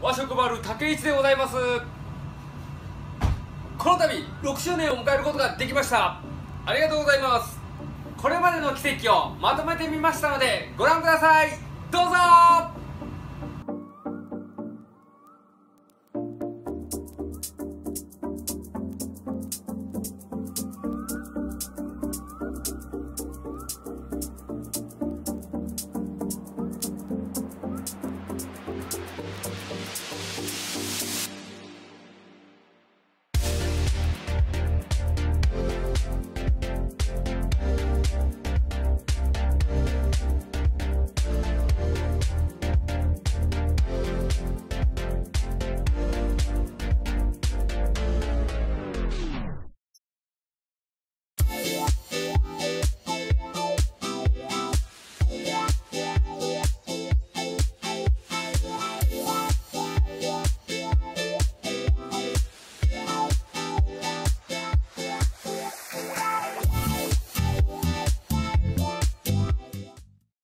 和食バル竹市でございます。この度6周年を迎えることができました。ありがとうございます。これまでの奇跡をまとめてみましたのでご覧ください。どうぞ。